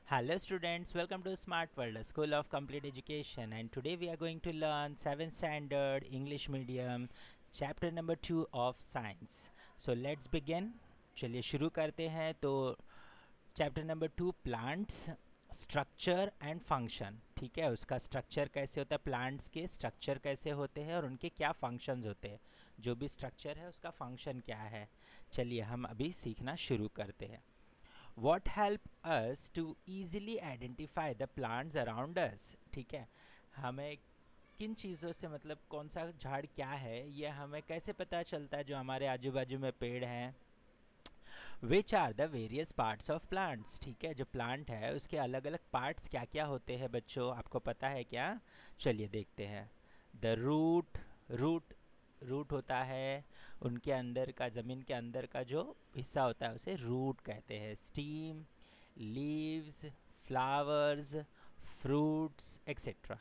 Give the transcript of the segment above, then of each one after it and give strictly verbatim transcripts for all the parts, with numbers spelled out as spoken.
Hello students, welcome to Smart World, a school of complete education, and today we are going to learn seventh standard English medium chapter number two of science. So let's begin. चलिए शुरू करते हैं. तो chapter number two plants structure and function. ठीक है, उसका structure कैसे होता है, प्लांट्स के स्ट्रक्चर कैसे होते हैं और उनके क्या फंक्शंस होते हैं, जो भी स्ट्रक्चर है उसका फंक्शन क्या है. चलिए हम अभी सीखना शुरू करते हैं. What help us to easily identify the plants around us. ठीक है, हमें किन चीज़ों से, मतलब कौन सा झाड़ क्या है, ये हमें कैसे पता चलता है जो हमारे आजू बाजू में पेड़ हैं. Which are the various parts of plants. ठीक है, जो प्लांट है उसके अलग अलग पार्ट्स क्या क्या होते हैं बच्चों, आपको पता है क्या. चलिए देखते हैं. The root. रूट रूट होता है, उनके अंदर का, ज़मीन के अंदर का जो हिस्सा होता है उसे रूट कहते हैं. Stem, leaves, flowers, fruits etcetera.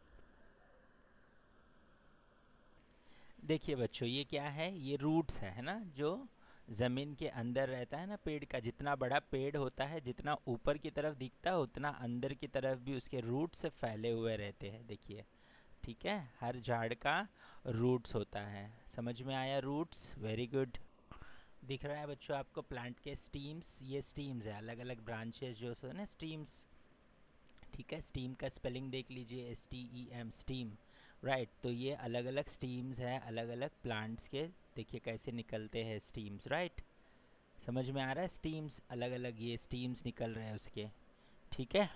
देखिए बच्चों, ये क्या है, ये रूट्स है है ना, जो ज़मीन के अंदर रहता है ना. पेड़ का जितना बड़ा पेड़ होता है, जितना ऊपर की तरफ दिखता है उतना अंदर की तरफ भी उसके रूट्स फैले हुए रहते हैं. देखिए, ठीक है, हर झाड़ का रूट्स होता है. समझ में आया रूट्स, वेरी गुड. दिख रहा है बच्चों आपको प्लांट के स्टीम्स, ये स्टीम्स है, अलग अलग ब्रांचेस जो है ना, स्टीम्स. ठीक है, स्टीम का स्पेलिंग देख लीजिए, S T E M, stem. Right, तो ये अलग अलग स्टीम्स हैं अलग अलग प्लांट्स के. देखिए कैसे निकलते हैं स्टीम्स. राइट, समझ में आ रहा है, स्टीम्स अलग अलग, ये स्टीम्स निकल रहे हैं उसके. ठीक है,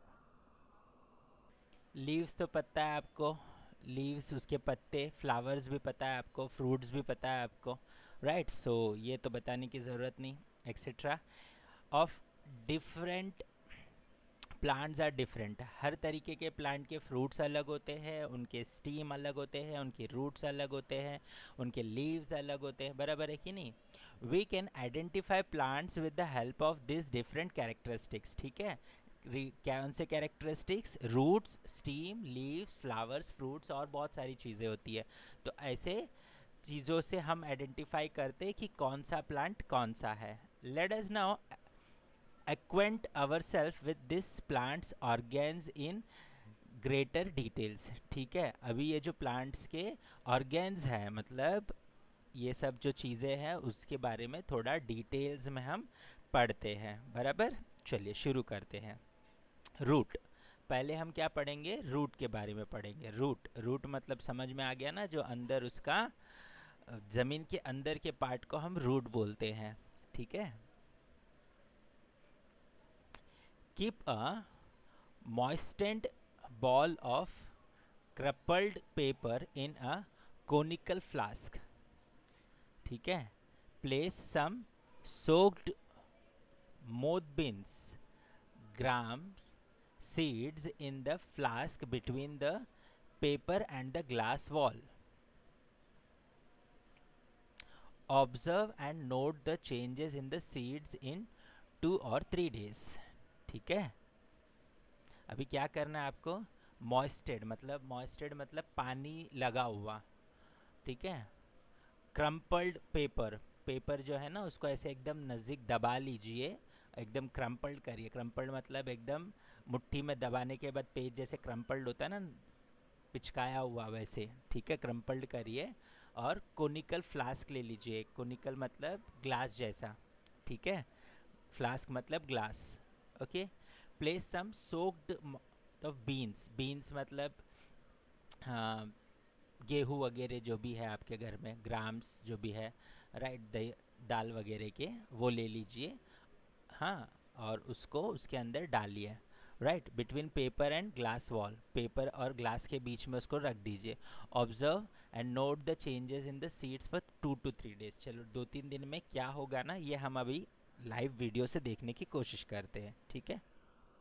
लीव्स तो पता है आपको, लीव्स उसके पत्ते. फ्लावर्स भी पता है आपको, फ्रूट्स भी पता है आपको. राइट, सो ये तो बताने की ज़रूरत नहीं. Etcetera of different plants are different. हर तरीके के प्लांट के फ्रूट्स अलग होते हैं, उनके स्टीम अलग होते हैं, उनके रूट्स अलग होते हैं, उनके लीव्स अलग होते हैं. बराबर है कि नहीं. We can identify plants with the help of this different characteristics. ठीक है, कौन से characteristics, roots, stem, leaves, flowers, fruits और बहुत सारी चीज़ें होती है. तो ऐसे चीज़ों से हम आइडेंटिफाई करते हैं कि कौन सा प्लांट कौन सा है. Let us now acquaint ourselves with this plants organs in greater details. ठीक है, अभी ये जो प्लांट्स के ऑर्गेन्स हैं, मतलब ये सब जो चीज़ें हैं उसके बारे में थोड़ा डिटेल्स में हम पढ़ते हैं. बराबर, चलिए शुरू करते हैं. रूट. पहले हम क्या पढ़ेंगे, रूट के बारे में पढ़ेंगे. रूट रूट मतलब समझ में आ गया ना, जो अंदर उसका ज़मीन के अंदर के पार्ट को हम रूट बोलते हैं. ठीक है. Keep a moistened ball of crumpled paper in a conical flask. ठीक है. Place some soaked mothballs, grams, seeds in the flask between the paper and the glass wall. Observe and note the changes in the seeds in two or three days. ठीक है, अभी क्या करना है आपको, मॉइस्टेड मतलब, मॉइस्टेड मतलब पानी लगा हुआ. ठीक है. क्रम्पल्ड पेपर, पेपर जो है ना उसको ऐसे एकदम नज़दीक दबा लीजिए, एकदम क्रम्पल्ड करिए. क्रम्पल्ड मतलब एकदम मुट्ठी में दबाने के बाद पेज जैसे क्रम्पल्ड होता है ना, पिचकाया हुआ वैसे. ठीक है, क्रम्पल्ड करिए. और कोनिकल फ्लास्क ले लीजिए. कोनिकल मतलब ग्लास जैसा. ठीक है, फ्लास्क मतलब glass. Okay. Place some soaked of beans. Beans मतलब हाँ, गेहूँ वगैरह जो भी है आपके घर में, ग्राम्स जो भी है, राइट, दाल वगैरह के, वो ले लीजिए. हाँ, और उसको उसके अंदर डालिए. Right, between paper and glass wall, paper और ग्लास के बीच में उसको रख दीजिए. Observe and note the changes in the seeds for two two three days. चलो दो तीन दिन में क्या होगा ना, ये हम अभी लाइव वीडियो से देखने की कोशिश करते हैं. ठीक है,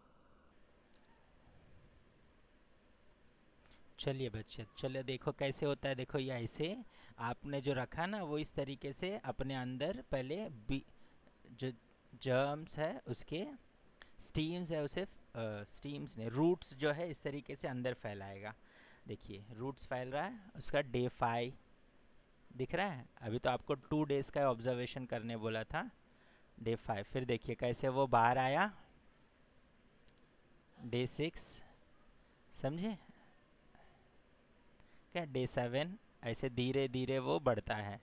चलिए बच्चे, चलिए देखो कैसे होता है. देखो ये ऐसे आपने जो रखा ना, वो इस तरीके से अपने अंदर पहले बी जो जर्म्स है उसके, स्टीम्स है उसे, स्टीम्स ने, रूट्स जो है इस तरीके से अंदर फैलाएगा. देखिए रूट्स फैल रहा है, उसका डे फाइव दिख रहा है. अभी तो आपको टू डेज़ का ऑब्जर्वेशन करने बोला था. डे फाइव, फिर देखिए कैसे वो बाहर आया. डे सिक्स, समझे क्या, डे सेवन, ऐसे धीरे धीरे वो बढ़ता है।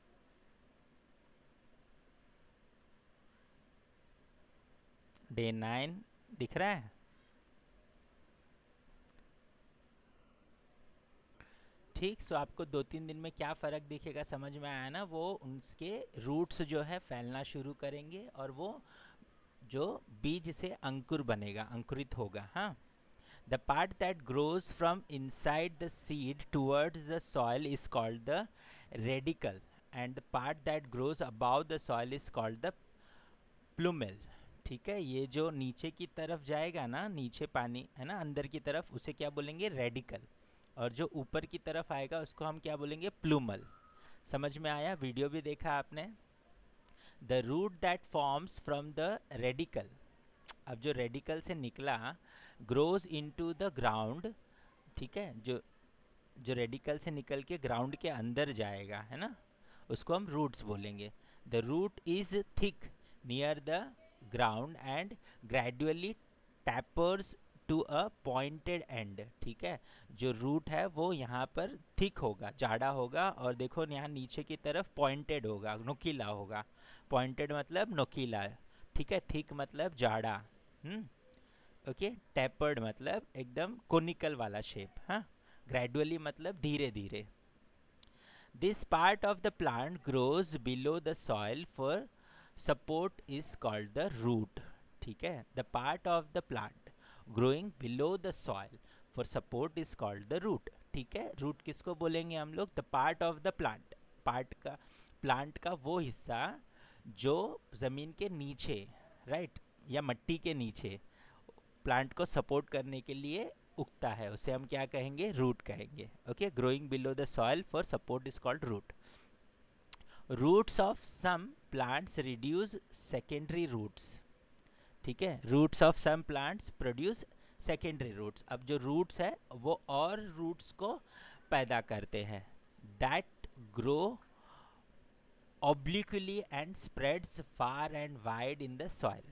डे नाइन दिख रहा है। ठीक, सो आपको दो तीन दिन में क्या फ़र्क दिखेगा समझ में आया ना, वो उसके रूट्स जो है फैलना शुरू करेंगे और वो जो बीज से अंकुर बनेगा, अंकुरित होगा। हाँ, the part that grows from inside the seed towards the soil is called the radicle and the part that grows above the soil is called the plumule. ठीक है, ये जो नीचे की तरफ जाएगा ना, नीचे पानी है ना अंदर की तरफ, उसे क्या बोलेंगे, रेडिकल, और जो ऊपर की तरफ आएगा उसको हम क्या बोलेंगे, प्लूमल। समझ में आया, वीडियो भी देखा आपने। The root that forms from the radicle, अब जो रेडिकल से निकला, ग्रोज इनटू द ग्राउंड। ठीक है, जो जो रेडिकल से निकल के ग्राउंड के अंदर जाएगा है ना, उसको हम रूट्स बोलेंगे। The root is thick near the ground and gradually tapers to a pointed end. ठीक है, जो रूट है वो यहाँ पर थिक होगा, जाड़ा होगा, और देखो यहाँ नीचे की तरफ पॉइंटेड होगा, नुकीला होगा। पॉइंटेड मतलब नुकीला। ठीक है, थिक मतलब जाड़ा। हम्म, ओके, टैपर्ड मतलब एकदम कोनिकल वाला शेप। हाँ, ग्रेजुअली मतलब धीरे धीरे। This part of the plant grows below the soil for support is called the root. ठीक है, the part of the plant growing below the soil for support is called the root. ठीक है, root किसको बोलेंगे हम लोग, the part of the plant, part का, plant का वो हिस्सा जो ज़मीन के नीचे, राइट, या मिट्टी के नीचे प्लांट को सपोर्ट करने के लिए उगता है, उसे हम क्या कहेंगे, रूट कहेंगे। Okay, growing below the soil for support is called root. Roots of some plants reduce secondary roots. ठीक है, roots of some plants produce secondary roots. अब जो रूट्स है वो और रूट्स को पैदा करते हैं, that grow obliquely and spreads far and wide in the soil।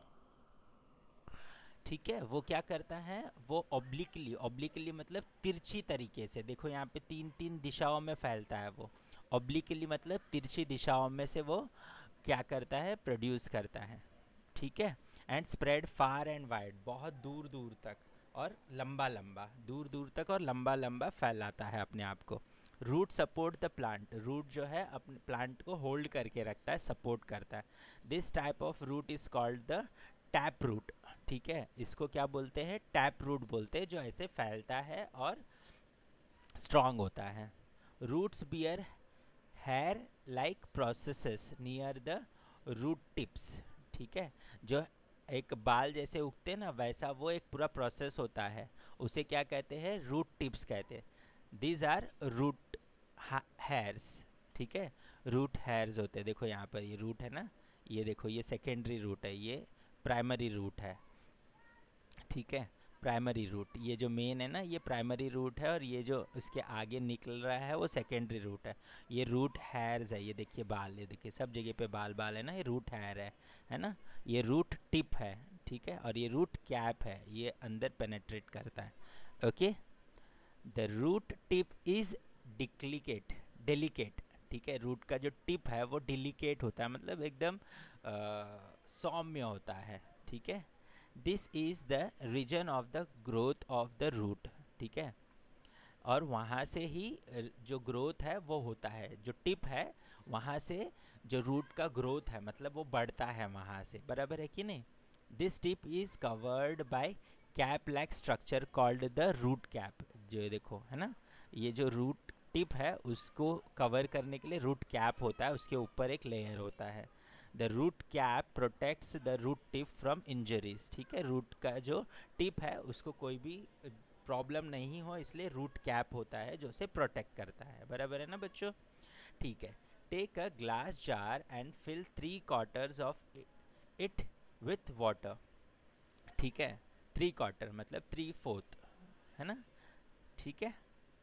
ठीक है, वो क्या करता है, वो ऑब्लिकली, ऑब्लिकली मतलब तिरछी तरीके से, देखो यहाँ पे तीन तीन दिशाओं में फैलता है वो। ऑब्लिकली मतलब तिरछी दिशाओं में से वो क्या करता है, प्रोड्यूस करता है। ठीक है, and spread far and wide, बहुत दूर दूर तक और लंबा लंबा, दूर दूर तक और लंबा लंबा फैलाता है अपने आप को। Root support the plant, root जो है अपने प्लांट को होल्ड करके रखता है, सपोर्ट करता है। This type of root is called the tap root. ठीक है, इसको क्या बोलते हैं, टैप रूट बोलते हैं, जो ऐसे फैलता है और स्ट्रांग होता है। Roots bear hair like processes near the root tips. ठीक है, जो एक बाल जैसे उगते हैं ना, वैसा वो एक पूरा प्रोसेस होता है, उसे क्या कहते हैं, रूट टिप्स कहते हैं। These are root hairs. ठीक है, रूट हेयर्स होते हैं, देखो यहाँ पर ये रूट है ना, ये देखो ये सेकेंडरी रूट है, ये प्राइमरी रूट है। ठीक है, प्राइमरी रूट, ये जो मेन है ना ये प्राइमरी रूट है, और ये जो इसके आगे निकल रहा है वो सेकेंडरी रूट है। ये रूट हेयर्स है, ये देखिए बाल, ये देखिए सब जगह पे बाल बाल है ना, ये रूट हेयर है है ना। ये रूट टिप है। ठीक है, और ये रूट कैप है, ये अंदर पेनेट्रेट करता है। Okay, the root tip is delicate, delicate. ठीक है, रूट का जो टिप है वो डिलिकेट होता है, मतलब एकदम सौम्य होता है। ठीक है, this is the reason of the growth of the root. ठीक है, और वहाँ से ही जो ग्रोथ है वो होता है, जो टिप है वहाँ से जो रूट का ग्रोथ है, मतलब वो बढ़ता है वहाँ से, बराबर है कि नहीं। This tip is covered by cap like structure called the root cap. जो देखो है ना, ये जो रूट टिप है उसको कवर करने के लिए रूट कैप होता है, उसके ऊपर एक लेयर होता है। The root cap protects the root tip from injuries. ठीक है, रूट का जो टिप है उसको कोई भी प्रॉब्लम नहीं हो, इसलिए रूट कैप होता है जो उसे प्रोटेक्ट करता है, बराबर है ना बच्चों। ठीक है, take a glass jar and fill three quarters of it with water. ठीक है, थ्री क्वार्टर मतलब थ्री फोर्थ, है ना। ठीक है,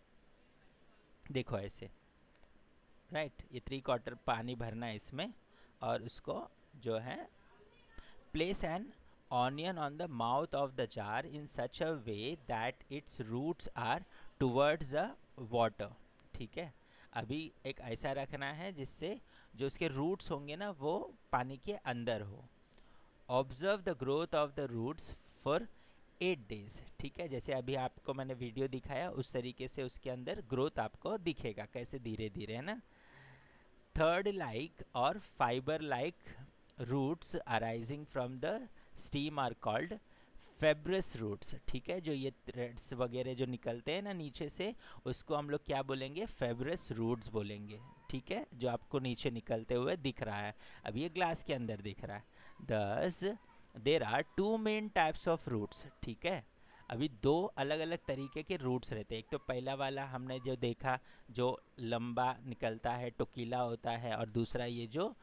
देखो ऐसे, राइट, ये थ्री क्वार्टर पानी भरना है इसमें, और उसको जो है place an onion on the mouth of the jar in such a way that its roots are towards the water. ठीक है, अभी एक ऐसा रखना है जिससे जो उसके रूट्स होंगे ना वो पानी के अंदर हो. Observe the growth of the roots for eight days. ठीक है, जैसे अभी आपको मैंने वीडियो दिखाया उस तरीके से उसके अंदर ग्रोथ आपको दिखेगा कैसे धीरे धीरे, है ना. थर्ड लाइक और fibre like roots arising from the stem are called fibrous roots. ठीक है, जो ये थ्रेड्स वगैरह जो निकलते हैं ना नीचे से उसको हम लोग क्या बोलेंगे, फेब्रस रूट्स बोलेंगे. ठीक है, जो आपको नीचे निकलते हुए दिख रहा है, अब ये ग्लास के अंदर दिख रहा है. Thus there are two main types of roots. ठीक है, अभी दो अलग अलग तरीके के रूट्स रहते हैं. एक तो पहला वाला हमने जो देखा जो लंबा निकलता है, टोकीला होता है, और दूसरा ये जो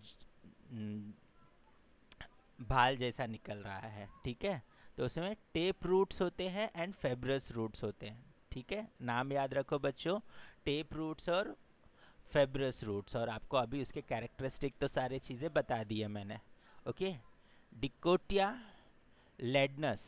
भाल जैसा निकल रहा है. ठीक है, तो उसमें टेप रूट्स होते हैं एंड फेब्रस रूट्स होते हैं. ठीक है, नाम याद रखो बच्चों, टेप रूट्स और फेब्रस रूट्स. और आपको अभी उसके कैरेक्टरिस्टिक तो सारे चीज़ें बता दी है मैंने. Okay, dicotyledonous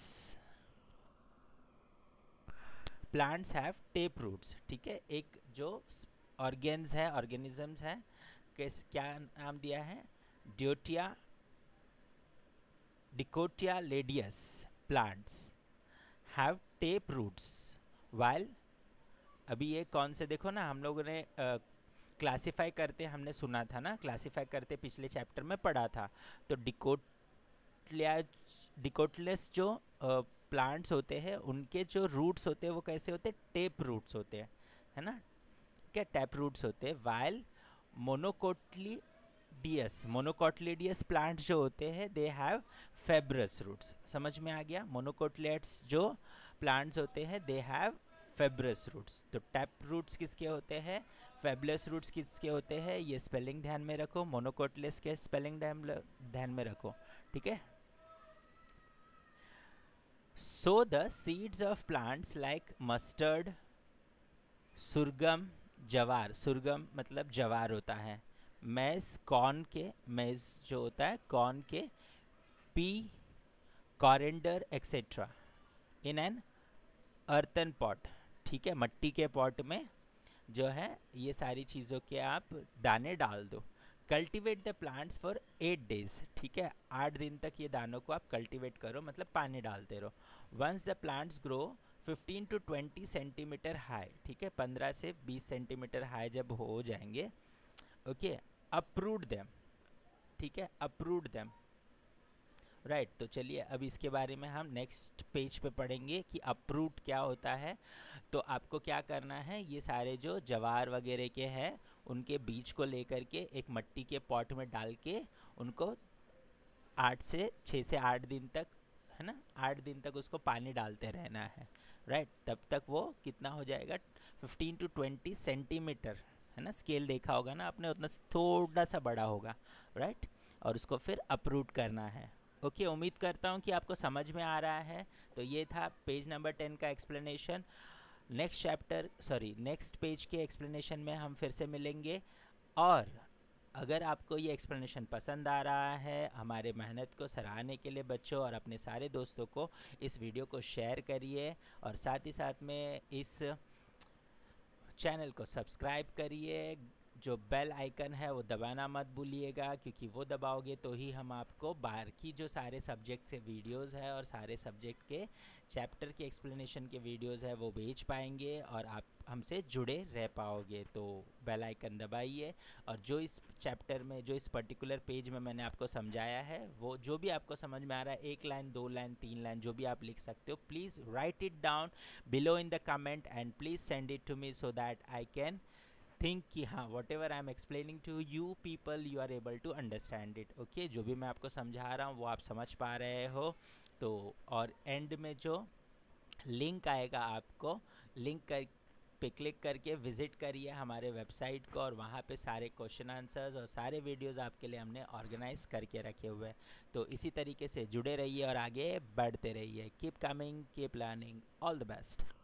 plants have tap roots. ठीक है, एक जो ऑर्गेन्स है, ऑर्गेनिजम्स हैं, किस क्या नाम दिया है, ड्योटिया dicotyledonous plants have tap roots. While अभी ये कौन से देखो ना, हम लोगों ने क्लासिफाई uh, करते हमने सुना था ना, क्लासिफाई करते पिछले चैप्टर में पढ़ा था. तो डिकोटिया डिकोटलेस जो प्लांट्स uh, होते हैं उनके जो रूट्स होते हैं वो कैसे होते हैं, टेप रूट्स होते हैं, है ना. क्या टैप रूट्स होते हैं. While monocotyledonous monocotyledonous plant जो होते हैं दे हैव फेब्रस रूट्स. समझ में आ गया, मोनोकोटलेट्स जो प्लांट्स होते हैं दे हैव फेब्रस रूट्स. तो टैप रूट्स किसके होते हैं, फेब्रस रूट्स किसके होते हैं, ये स्पेलिंग ध्यान में रखो, मोनोकोटलेस के स्पेलिंग ध्यान में रखो. ठीक है, so the seeds of plants like mustard, sorghum, jowar, sorghum मतलब जवार होता है, मैज कॉर्न के, मैज जो होता है कॉर्न के, pea, coriander etcetera in an earthen pot. ठीक है, मट्टी के पॉट में जो है ये सारी चीज़ों के आप दाने डाल दो. Cultivate the plants for eight days. ठीक है, आठ दिन तक ये दानों को आप कल्टिवेट करो, मतलब पानी डालते रहो. Once the plants grow fifteen to twenty centimetre high. ठीक है, पंद्रह से बीस सेंटीमीटर हाई जब हो जाएंगे, ओके, अप्रूट देम. ठीक है, अप्रूट देम, राइट. तो चलिए अब इसके बारे में हम नेक्स्ट पेज पे पढ़ेंगे कि अप्रूट क्या होता है. तो आपको क्या करना है, ये सारे जो जवार वगैरह के हैं उनके बीज को लेकर के एक मिट्टी के पॉट में डाल के उनको आठ से छः से आठ दिन तक, है ना, आठ दिन तक उसको पानी डालते रहना है, राइट. तब तक वो कितना हो जाएगा, फिफ्टीन टू ट्वेंटी सेंटीमीटर, है ना, स्केल देखा होगा ना आपने, उतना थोड़ा सा बड़ा होगा, राइट. और उसको फिर अप्रूट करना है. ओके okay, उम्मीद करता हूँ कि आपको समझ में आ रहा है. तो ये था पेज नंबर टेन का explanation. Next chapter sorry next page के एक्सप्लेनेशन में हम फिर से मिलेंगे. और अगर आपको ये एक्सप्लेनेशन पसंद आ रहा है, हमारे मेहनत को सराहने के लिए बच्चों और अपने सारे दोस्तों को इस वीडियो को शेयर करिए, और साथ ही साथ में इस चैनल को सब्सक्राइब करिए. जो बेल आइकन है वो दबाना मत भूलिएगा, क्योंकि वो दबाओगे तो ही हम आपको बाकी जो सारे सब्जेक्ट से वीडियोस है और सारे सब्जेक्ट के चैप्टर के एक्सप्लेनेशन के वीडियोस है वो भेज पाएंगे और आप हमसे जुड़े रह पाओगे. तो बेल आइकन दबाइए, और जो इस चैप्टर में, जो इस पर्टिकुलर पेज में मैंने आपको समझाया है, वो जो भी आपको समझ में आ रहा है, एक लाइन, दो लाइन, तीन लाइन, जो भी आप लिख सकते हो, please write it down below in the comment and please send it to me so that I can think कि हाँ whatever I am explaining to you people you are able to understand it. Okay, जो भी मैं आपको समझा रहा हूँ वो आप समझ पा रहे हो. तो और एंड में जो लिंक आएगा, आपको लिंक कर पे क्लिक करके विज़िट करिए हमारे वेबसाइट को, और वहाँ पे सारे क्वेश्चन आंसर्स और सारे वीडियोस आपके लिए हमने ऑर्गेनाइज करके रखे हुए हैं. तो इसी तरीके से जुड़े रहिए और आगे बढ़ते रहिए. Keep coming, keep learning. All the best.